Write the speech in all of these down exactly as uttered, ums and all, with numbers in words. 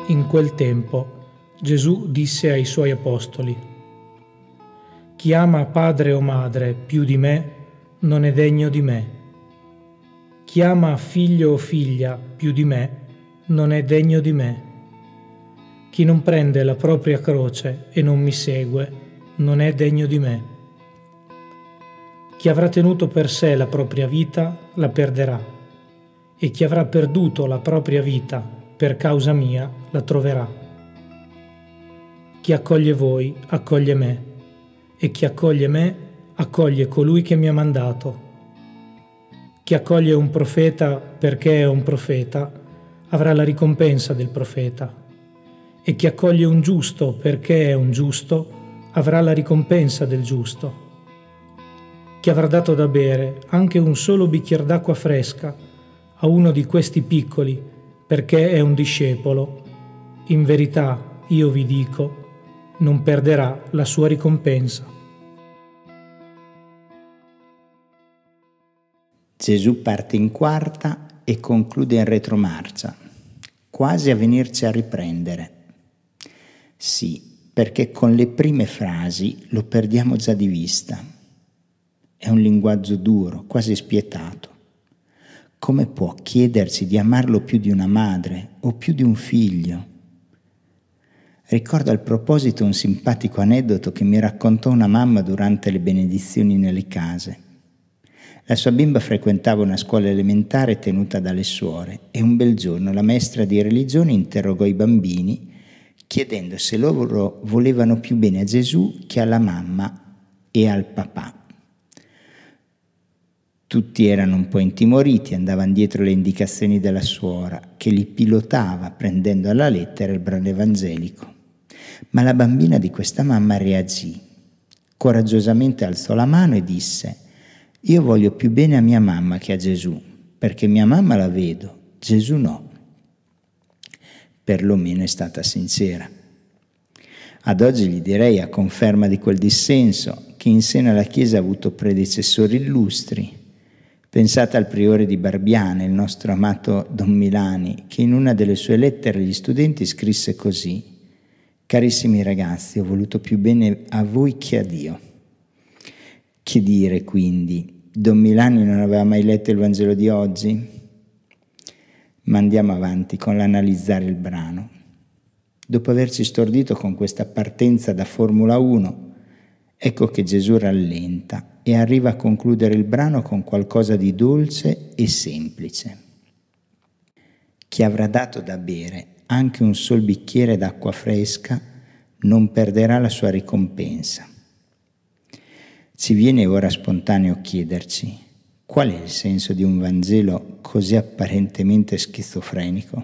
In quel tempo Gesù disse ai suoi apostoli: «Chi ama padre o madre più di me non è degno di me. Chi ama figlio o figlia più di me non è degno di me. Chi non prende la propria croce e non mi segue non è degno di me. Chi avrà tenuto per sé la propria vita la perderà, e chi avrà perduto la propria vita per causa mia la troverà. Chi accoglie voi accoglie me, e chi accoglie me accoglie colui che mi ha mandato. Chi accoglie un profeta perché è un profeta avrà la ricompensa del profeta, e chi accoglie un giusto perché è un giusto avrà la ricompensa del giusto. Chi avrà dato da bere anche un solo bicchiere d'acqua fresca a uno di questi piccoli perché è un discepolo, in verità io vi dico, non perderà la sua ricompensa». Gesù parte in quarta e conclude in retromarcia, quasi a venirci a riprendere. Sì, perché con le prime frasi lo perdiamo già di vista. È un linguaggio duro, quasi spietato. Come può chiederci di amarlo più di una madre o più di un figlio? Ricordo al proposito un simpatico aneddoto che mi raccontò una mamma durante le benedizioni nelle case. La sua bimba frequentava una scuola elementare tenuta dalle suore e un bel giorno la maestra di religione interrogò i bambini chiedendo se loro volevano più bene a Gesù che alla mamma e al papà. Tutti erano un po' intimoriti, andavano dietro le indicazioni della suora, che li pilotava prendendo alla lettera il brano evangelico. Ma la bambina di questa mamma reagì. Coraggiosamente alzò la mano e disse: «Io voglio più bene a mia mamma che a Gesù, perché mia mamma la vedo, Gesù no». Perlomeno è stata sincera. Ad oggi gli direi, a conferma di quel dissenso, che in seno alla Chiesa ha avuto predecessori illustri. Pensate al priore di Barbiana, il nostro amato Don Milani, che in una delle sue lettere agli studenti scrisse così: «Carissimi ragazzi, ho voluto più bene a voi che a Dio». Che dire quindi? Don Milani non aveva mai letto il Vangelo di oggi? Ma andiamo avanti con l'analizzare il brano. Dopo averci stordito con questa partenza da Formula uno, ecco che Gesù rallenta e arriva a concludere il brano con qualcosa di dolce e semplice. Chi avrà dato da bere anche un sol bicchiere d'acqua fresca non perderà la sua ricompensa. Ci viene ora spontaneo chiederci: qual è il senso di un Vangelo così apparentemente schizofrenico?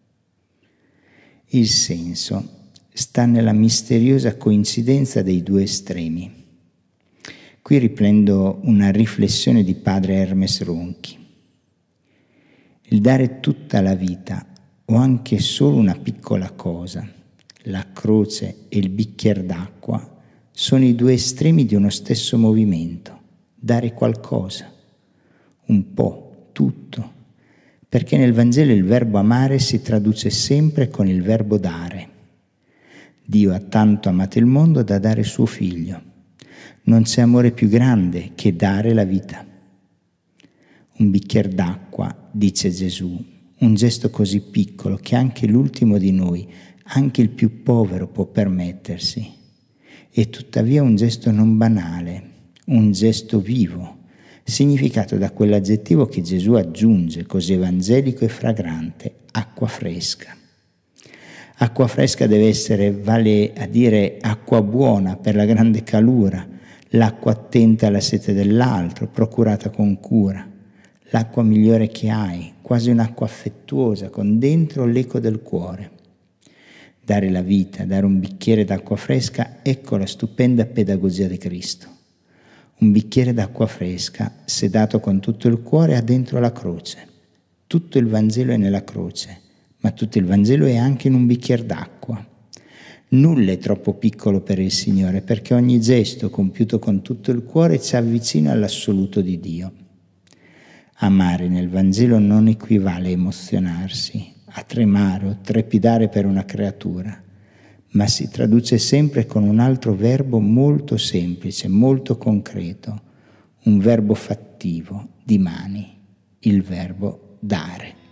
Il senso sta nella misteriosa coincidenza dei due estremi. Qui riprendo una riflessione di padre Hermes Ronchi. Il dare tutta la vita o anche solo una piccola cosa, la croce e il bicchiere d'acqua, sono i due estremi di uno stesso movimento, dare qualcosa, un po', tutto, perché nel Vangelo il verbo amare si traduce sempre con il verbo dare. Dio ha tanto amato il mondo da dare suo figlio. Non c'è amore più grande che dare la vita. Un bicchiere d'acqua, dice Gesù, un gesto così piccolo che anche l'ultimo di noi, anche il più povero, può permettersi. E tuttavia un gesto non banale, un gesto vivo, significato da quell'aggettivo che Gesù aggiunge, così evangelico e fragrante: acqua fresca. Acqua fresca deve essere, vale a dire, acqua buona per la grande calura, l'acqua attenta alla sete dell'altro, procurata con cura, l'acqua migliore che hai, quasi un'acqua affettuosa, con dentro l'eco del cuore. Dare la vita, dare un bicchiere d'acqua fresca, ecco la stupenda pedagogia di Cristo. Un bicchiere d'acqua fresca, se dato con tutto il cuore, ha dentro la croce. Tutto il Vangelo è nella croce, ma tutto il Vangelo è anche in un bicchiere d'acqua. Nulla è troppo piccolo per il Signore, perché ogni gesto compiuto con tutto il cuore ci avvicina all'assoluto di Dio. Amare nel Vangelo non equivale a emozionarsi, a tremare o trepidare per una creatura, ma si traduce sempre con un altro verbo molto semplice, molto concreto, un verbo fattivo, di mani, il verbo dare.